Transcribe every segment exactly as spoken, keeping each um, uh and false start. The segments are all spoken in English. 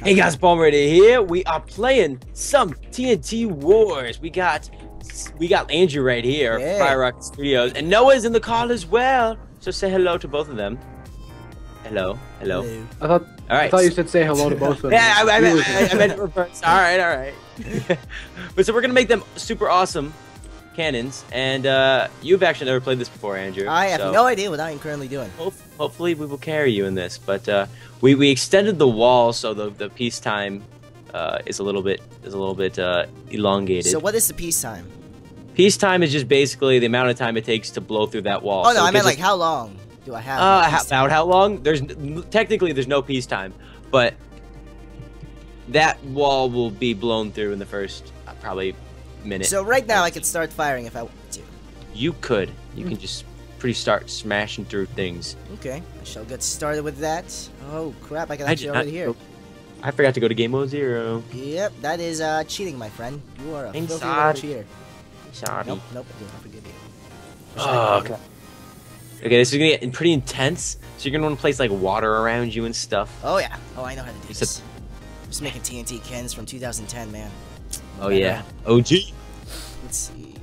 Hey guys, Bomber here. We are playing some T N T Wars. We got we got Andrew right here, yeah. Fire Rocket Studios, and Noah's in the call as well. So say hello to both of them. Hello, hello. Hello. I thought. All right. I thought you said say hello to both of them. Yeah, I, I, I, I meant reverse. All right, all right. But so we're gonna make them super awesome cannons, and uh, you've actually never played this before, Andrew. I have so no idea what I'm currently doing. Hope, hopefully, we will carry you in this. But uh, we we extended the wall so the the peacetime uh, is a little bit is a little bit uh, elongated. So what is the peacetime? Peacetime is just basically the amount of time it takes to blow through that wall. Oh no, so I meant like us, how long do I have? Uh, how, about how long? There's technically there's no peacetime, but that wall will be blown through in the first uh, probably minute. So right now I could start firing if I want to. You could. You can just pretty start smashing through things. Okay, I shall get started with that. Oh crap, I can I actually did already not here. go- I forgot to go to game mode zero. Yep, that is uh, cheating, my friend. You are a I'm filthy sorry. little cheater. Sorry. Nope, nope, I do not forgive you. Oh, okay. Okay, this is gonna get pretty intense. So you're gonna want to place like water around you and stuff. Oh yeah. Oh, I know how to do Except- this. I'm just making T N T cans from two thousand ten, man. Oh yeah, O G. Let's see.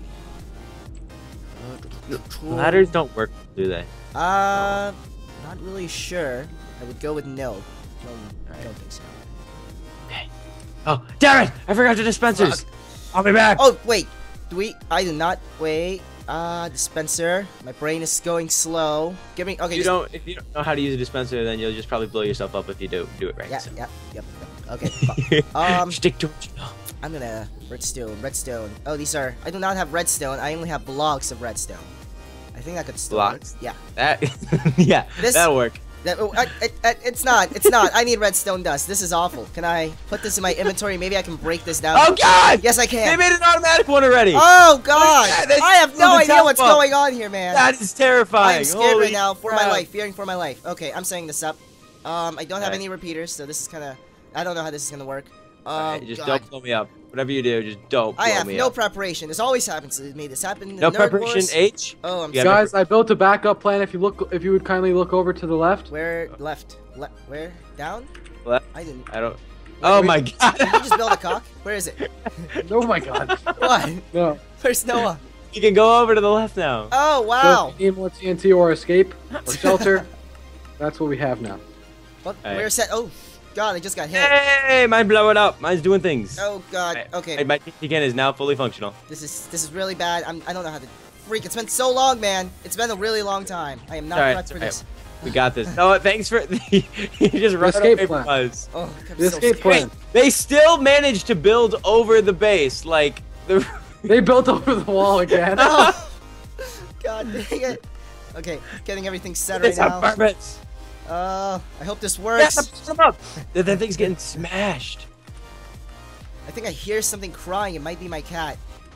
Ladders don't work, do they? Uh, not really sure. I would go with no. No, I don't think so. Oh, damn it! I forgot the dispensers. Fuck. I'll be back. Oh wait, do we? I do not. Wait. Uh, dispenser. My brain is going slow. Give me. Okay. you just, don't. If you don't know how to use a dispenser, then you'll just probably blow yourself up if you do do it right. Yeah. so. Yeah. Yep. Yep. Okay. fu- um, Stick to it. You know. I'm gonna redstone. Redstone. Oh, these are. I do not have redstone. I only have blocks of redstone. I think that could still work. Blocks? Yeah. That. Yeah. This- that'll work. That, oh, I, it, it, it's not. It's not. I need redstone dust. This is awful. Can I put this in my inventory? Maybe I can break this down. Oh God! Yes, I They can. made an automatic one already. Oh God! Yeah, they I have blew no the idea top what's up. going on here, man. That is terrifying. I am scared Holy right now for my crap. life, fearing for my life. Okay, I'm setting this up. Um, I don't have Alright. any repeaters, so this is kind of. I don't know how this is gonna work. Oh Alright, just God. don't blow me up. Whatever you do, just don't blow I have me no up. preparation. This always happens to me. This happened in No Nerd preparation, Wars. H. Oh, I'm Yeah, sorry. Guys, I built a backup plan. If you look, if you would kindly look over to the left. Where left? Le where? Down? Left. I didn't. I don't. Oh we- my God. Did you just build a cock? Where is it? Oh my God. What? No. Where's Noah? You can go over to the left now. Oh So wow. if you need more T N T or escape or shelter, that's what we have now. What? Alright. Where's that? Oh God! I just got hit. Hey, mine blowing up. Mine's doing things. Oh God. Alright, Okay. My T N T can is now fully functional. This is this is really bad. I'm I don't know how to freak. It's been so long, man. It's been a really long time. I am not Alright, prepped for alright. this. We got this. No, thanks for you just run escape away plan. from us. Oh, I'm The so escape scared. plan. They still managed to build over the base, like the. They built over the wall again. Oh, God dang it. Okay, getting everything set right It's on now. purpose. Uh, I hope this Yeah, works. come up. That, that thing's getting smashed. I think I hear something crying. It might be my cat.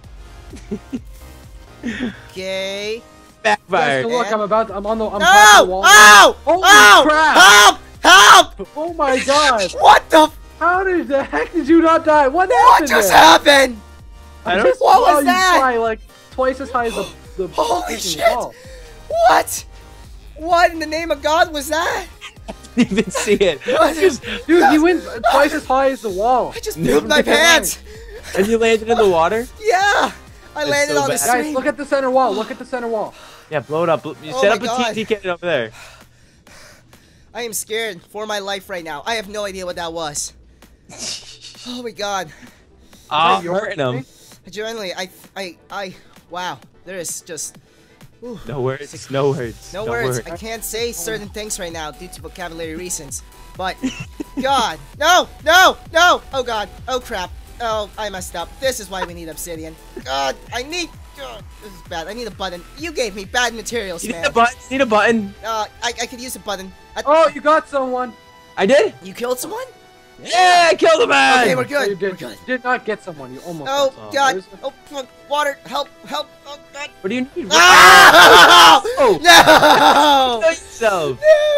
Okay. Guys, Backfired. so look, I'm about. I'm on the. I'm top of No! the wall. Ow! Holy Ow! crap. Help! Help! Oh my God! What the? f- How did the heck did you not die? What What happened? just there? happened? I don't. Just What saw was you that? Fly like twice as high as the. the Holy freaking shit. wall. What? What in the name of God was that? Didn't even see it. What? Just- Dude, he went twice as high as the wall. I just No. pooped my pants. and you landed in the water. Yeah. I landed so on the bad. stream. Guys, look at the center wall. Look at the center wall. Yeah, blow it up. You Oh set my up a God. T N T cannon over there. I am scared for my life right now. I have no idea what that was. Oh my God. Oh, you hurting him. Genuinely, I, I, I, wow. There is just, ooh, No words. No words. no words. I can't say certain things right now due to vocabulary reasons. But, God, no, no, no. Oh God. Oh crap. Oh, I messed up. This is why we need obsidian. God, I need. God, this is bad. I need a button. You gave me bad materials, You need man. a button. You need a button. Uh, I, I could use a button. I, Oh, you got someone. I did. You killed someone? Yeah, I killed a man. Okay, we're No, good. you We're did. good. You did not get someone. You almost. Oh got someone. God! Where's the- Oh fuck! Water! Help! Help! Oh God! What do you need? Ah! Oh, No! kill yourself.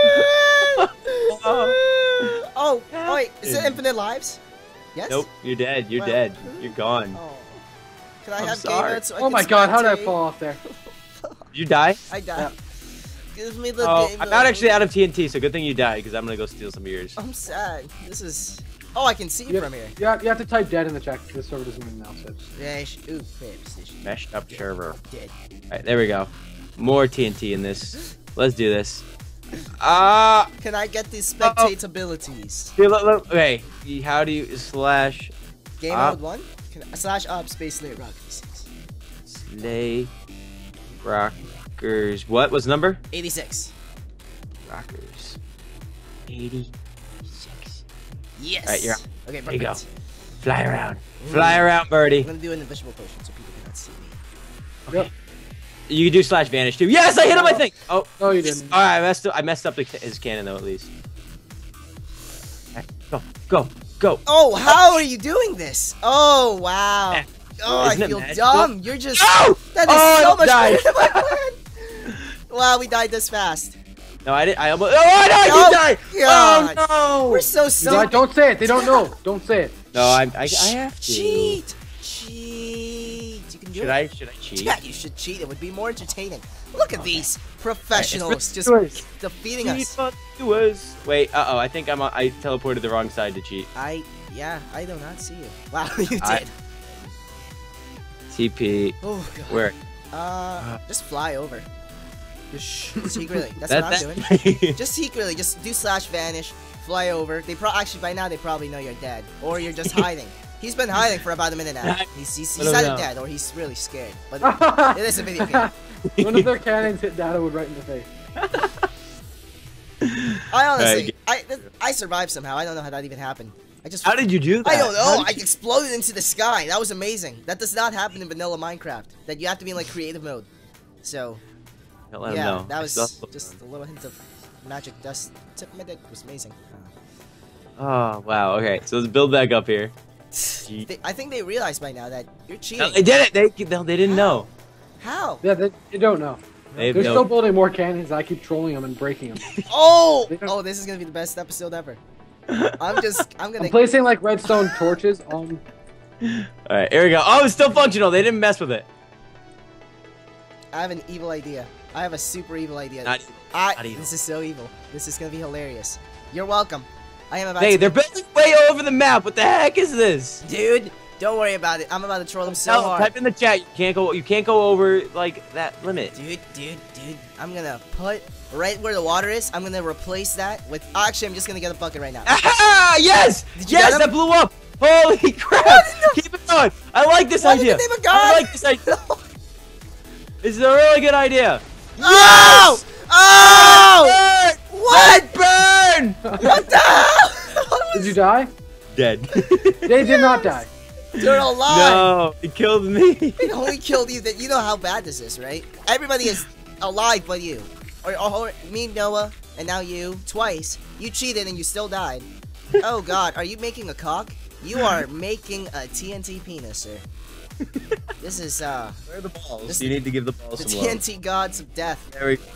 oh, oh wait! Is it infinite lives? Yes. Nope, you're dead. You're Well, dead. You're gone. Oh. Can I I'm have sorry. game mode so I Oh can my God! How did I spectate? fall off there? Did you die? I died. Give me the Oh, game I'm mode. not actually out of T N T, so good thing you died, because I'm gonna go steal some of yours. I'm sad. This is. Oh, I can see You from have, here. you, have, you have to type dead in the chat. This server doesn't even announce it. Dash. Ooh, crap, position. Meshed up server. Dead. Alright, there we go. More T N T in this. Let's do this. Ah! Can I get these spectate abilities? Uh, look, look. Okay, how do you slash Game Up. mode one. Can I, slash up space late rock six. slay rockers? What was the number? eighty-six. Rockers. eighty-six. Yes. Alright, you're up. Okay, There you go. perfect. Fly around. Fly around, birdie. I'm gonna do an invisible potion so people cannot see me. Yep. You can do slash vanish too. Yes, I hit him. I think. Oh, No, you didn't. all right. I messed up. I messed up the, his cannon though, at least. Alright, go, go, go. Oh, how are you doing this? Oh, wow. Oh, Isn't I it feel magical? dumb. You're just. Oh! That is Oh, I so much died. better than my plan. Wow, we died this fast. No, I did. I almost. Oh, I died. Oh, You died. God. Oh no. We're so You so. don't- don't say it. They don't know. Don't say it. No, I, I, I have to. Cheat. Cheat. You can do Should it. I? Should I cheat? Yeah, you should cheat. It would be more entertaining. Look at these professionals just Doers. defeating Cheat us. for doers. Wait. Uh oh. I think I'm. On, I teleported the wrong side to cheat. I, yeah, I do not see you. Wow, you did. I- T P. Oh, God. Where? Uh, just fly over. Just sh- secretly. That's That- what I'm that- doing. Just secretly, just do slash vanish, fly over. They pro actually by now they probably know you're dead, or you're just hiding. He's been hiding for about a minute now. He's he's, he's Let 'em either know. dead or he's really scared. But it is a video game. One of their cannons hit Dadawood right in the face. I honestly, Alright, I th- I survived somehow. I don't know how that even happened. I just How did you do that? I don't How know. did I you- exploded into the sky. That was amazing. That does not happen in vanilla Minecraft. That you have to be in like creative mode. So Don't let him yeah, know. that I was still- just a little hint of magic dust. Tip my dick was amazing. Oh wow. Okay. So let's build back up here. They, I think they realized by now that you're cheating. No, they did it. They they, they didn't know. How? Yeah, they, they don't know. They They're know. still building more cannons. I keep trolling them and breaking them. Oh! They don't- Oh, this is gonna be the best episode ever. I'm just, I'm gonna. I'm placing like redstone torches on. All right. Here we go. Oh, it's still functional. They didn't mess with it. I have an evil idea. I have a super evil idea. Not- I. not evil. This is so evil. This is gonna be hilarious. You're welcome. I am about Hey, to. they're building way over the map. What the heck is this? Dude, don't worry about it. I'm about to troll them so No, hard. type in the chat. You can't go. You can't go over like that limit. Dude, dude, dude. I'm gonna put right where the water is. I'm gonna replace that with. Actually, I'm just gonna get a bucket right now. Ah, yes, Did you yes, get him? that blew up. Holy crap! What in the- Keep it going. I like this What in idea. the name of I God? like this idea. This is a really good idea. Oh! Oh! Burn! What? Burn! What the hell? Did you die? Dead. They did not die. You're alive. No, it killed me. It only killed you. That you know how bad this is, right? Everybody is alive but you, or, or, or me, Noah, and now you twice. You cheated and you still died. Oh God, are you making a cock? You are making a T N T penis, sir. This is uh Where are the balls? This- you need to give the balls the some T love. N T gods of death. There we go.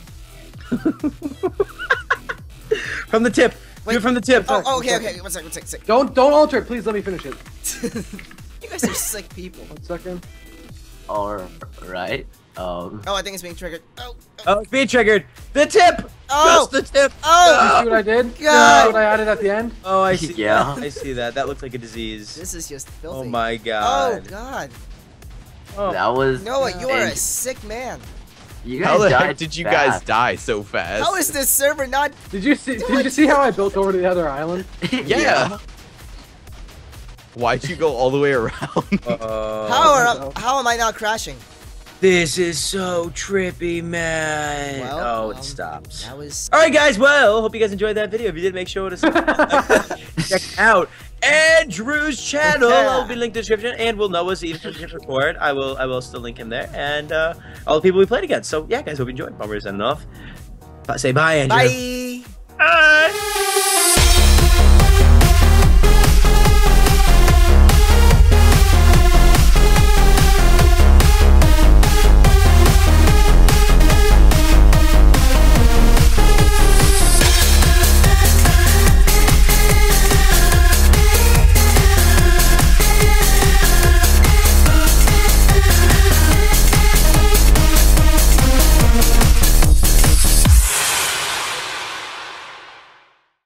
From the tip. Wait. Do it from the tip. Oh, oh, okay, okay. One second, one second, one second. Don't don't alter it. Please let me finish it. You guys are sick people. One second. Alright. Um. Oh, I think it's being triggered. Oh, oh, Oh, it's being triggered. The tip. Oh! Just the tip. oh! You see what I did? You God. see what I added at the end? Oh, I see. Yeah. I see that. That looks like a disease. This is just filthy. Oh my Oh god. God. Oh. That was. Noah, you are a and sick man. You How guys the died heck did you guys fast. die so fast? How is this server not? Did you see? Did you see how I built over to the other island? Yeah. Why'd you go all the way around? Uh, How are how am I not crashing? This is so trippy, man. Well, oh, it um, stops. That was. All right, guys. Well, hope you guys enjoyed that video. If you did, make sure to check out Andrew's channel. I'll be linked in the description, and we'll know us even if record. I will. I will still link him there, and uh, all the people we played against. So yeah, guys, hope you enjoyed. While we're signing off, say bye, Andrew. Bye. Bye.